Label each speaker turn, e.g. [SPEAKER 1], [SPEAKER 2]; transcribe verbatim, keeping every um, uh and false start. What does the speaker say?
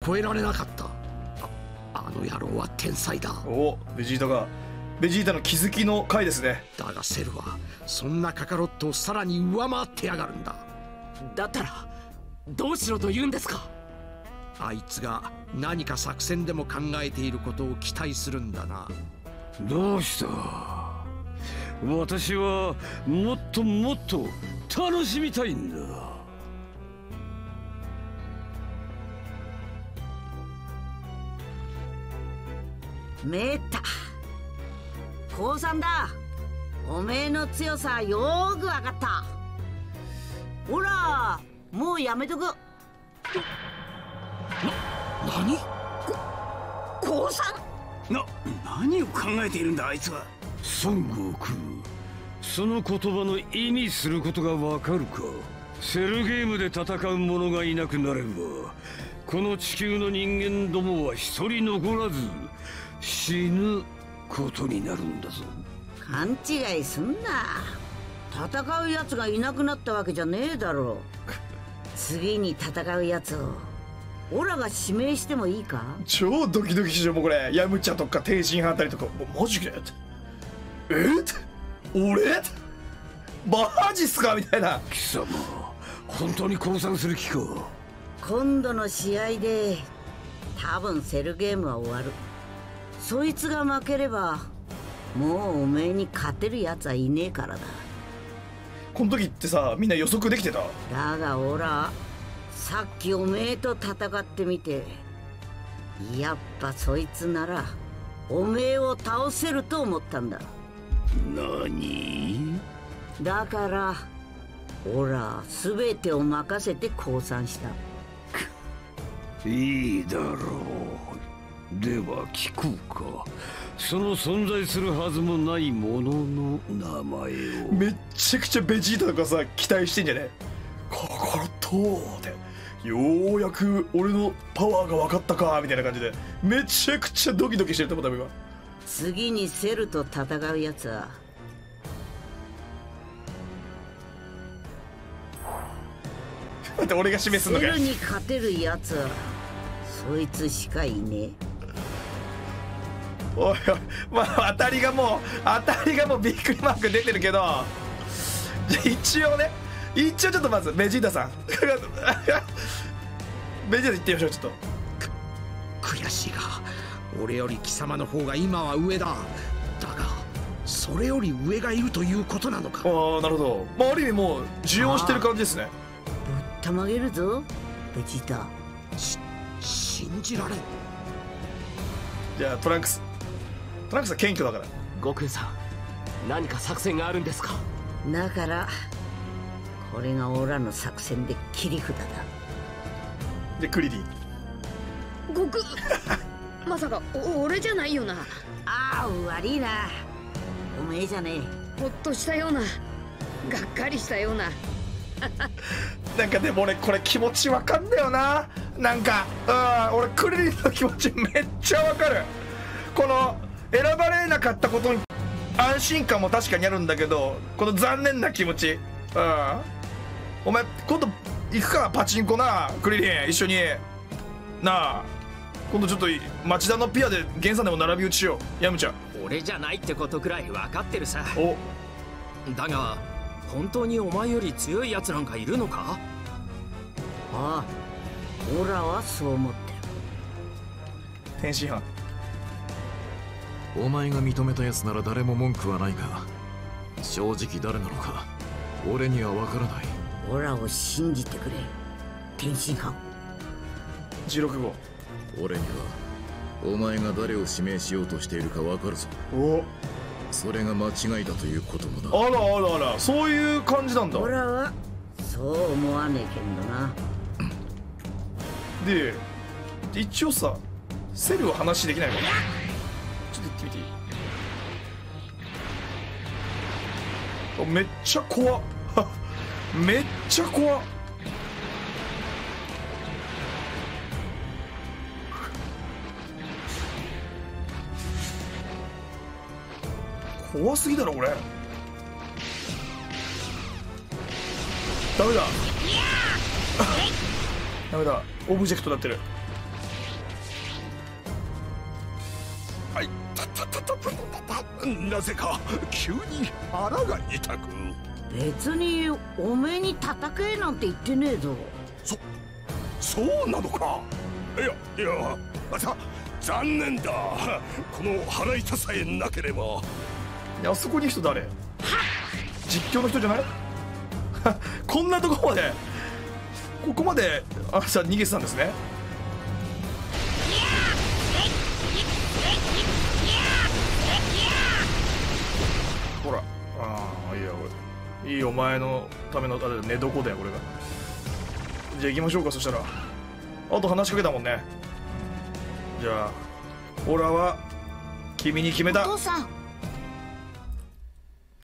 [SPEAKER 1] 超えられなかった。あ、あの野郎は天才だ。
[SPEAKER 2] お、ベジータがベジータの気づきの回ですね。
[SPEAKER 1] だがセルはそんなカカロットをさらに上回ってやがるんだ。
[SPEAKER 3] だったらどうしろと言うんですか。
[SPEAKER 1] あいつが何か作戦でも考えていることを期待するんだな。
[SPEAKER 4] どうした。私はもっともっと楽しみたいんだ。
[SPEAKER 5] めった降参だ。おめえの強さよーく分かった。ほらもうやめとく。な、
[SPEAKER 1] 何？
[SPEAKER 5] 降参？
[SPEAKER 6] な、何を考えているんだあいつは。
[SPEAKER 4] 孫悟空、その言葉の意味することがわかるか。セルゲームで戦う者がいなくなればこの地球の人間どもは一人残らず死ぬことになるんだぞ。
[SPEAKER 5] 勘違いすんな。戦うやつがいなくなったわけじゃねえだろう。次に戦うやつをオラが指名してもいいか。
[SPEAKER 2] 超ドキドキしよう。もうこれヤムチャとか天津飯あたりとか、マジでえ俺マジっすかみたいな。
[SPEAKER 4] 貴様本当に降参する気か。
[SPEAKER 5] 今度の試合で多分セルゲームは終わる。そいつが負ければもうおめえに勝てるやつはいねえからだ。
[SPEAKER 2] この時ってさみんな予測できてた。
[SPEAKER 5] だがオラさっきおめえと戦ってみてやっぱそいつならおめえを倒せると思ったんだ。
[SPEAKER 4] 何？
[SPEAKER 5] だからオラ全てを任せて降参した。
[SPEAKER 4] いいだろう。では聞こうか。その存在するはずもないものの名前を。
[SPEAKER 2] めっちゃくちゃベジータとかさ期待してんじゃね。カカロットってようやく俺のパワーが分かったかみたいな感じでめちゃくちゃドキドキしてると思った今。
[SPEAKER 5] 次にセルと戦うやつは
[SPEAKER 2] だって俺が示すのかよ。
[SPEAKER 5] セルに勝てるやつはそいつしかいねえ。
[SPEAKER 2] おいおい、まあ当たりがもう当たりがもうびっくりマーク出てるけど、じゃあ一応ね一応ちょっとまずベジータさんベジータ言ってみましょう。ちょっ
[SPEAKER 1] と悔しいが俺より貴様の方が今は上だ。だがそれより上がいるということなのか。
[SPEAKER 2] ああなるほど。まあある意味もう受容してる感じですね。
[SPEAKER 5] ぶったまげるぞベジータ。
[SPEAKER 1] し信じられん。
[SPEAKER 2] じゃあトランクストランクスは謙虚だから。
[SPEAKER 3] 悟空さん何か作戦があるんですか。
[SPEAKER 5] だからこれがオラの作戦で切り札だ。
[SPEAKER 2] でクリリン
[SPEAKER 7] 悟空まさかお俺じゃないよな。
[SPEAKER 5] ああ悪いな。おめえじゃね
[SPEAKER 7] え。ほっとしたようながっかりしたような
[SPEAKER 2] なんかでも俺これ気持ちわかんだよな。なんかうん俺クリリンの気持ちめっちゃわかる。この選ばれなかったことに安心感も確かにあるんだけどこの残念な気持ち。うんお前今度行くかパチンコなクリリン一緒になあ。今度ちょっと町田のピアで源さんでも並び打ちしよう。ヤムちゃん
[SPEAKER 3] 俺じゃないってことくらい分かってるさ。
[SPEAKER 2] お
[SPEAKER 3] だが本当にお前より強いやつなんかいるのか。
[SPEAKER 5] ああオラはそう思ってる。
[SPEAKER 2] 天津飯
[SPEAKER 8] お前が認めたやつなら誰も文句はないが正直誰なのか俺には分からない。
[SPEAKER 5] オラを信じてくれ天津飯。
[SPEAKER 2] じゅうろくご
[SPEAKER 8] 俺にはお前が誰を指名しようとしているか分かるぞ。
[SPEAKER 2] お
[SPEAKER 8] それが間違いだということもだ。
[SPEAKER 2] あらあらあらそういう感じなんだ。
[SPEAKER 5] オラはそう思わねえけんどな。
[SPEAKER 2] で一応さセルは話できないかな。ちょっと言ってみていい。あめっちゃ怖っめっちゃ怖っ。怖すぎだろこれ。ダメだダメだオブジェクトになってる。
[SPEAKER 9] いたたたたたたた、なぜか急に腹が痛く。
[SPEAKER 5] 別におめえに叩けなんて言ってねえぞ。
[SPEAKER 9] そそうなのか。いやいや、また残念だ。この腹痛さえなければ。
[SPEAKER 2] あそこに人誰？実況の人じゃない？こんなとこまでここまであさ逃げてたんですね。ほら、ああいいや、これいいお前のためのあれ寝床だよこれが。じゃあ行きましょうか。そしたらあと話しかけたもんね。じゃあオラは君に決めた。
[SPEAKER 5] お父さん、